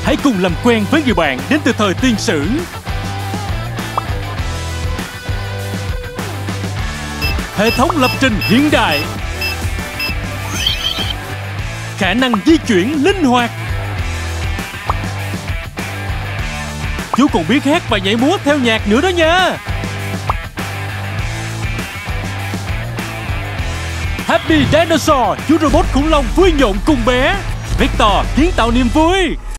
Hãy cùng làm quen với người bạn đến từ thời tiên sử. Hệ thống lập trình hiện đại. Khả năng di chuyển linh hoạt. Chú còn biết hát và nhảy múa theo nhạc nữa đó nha. Happy Dinosaur, chú robot khủng long vui nhộn cùng bé. Vector kiến tạo niềm vui.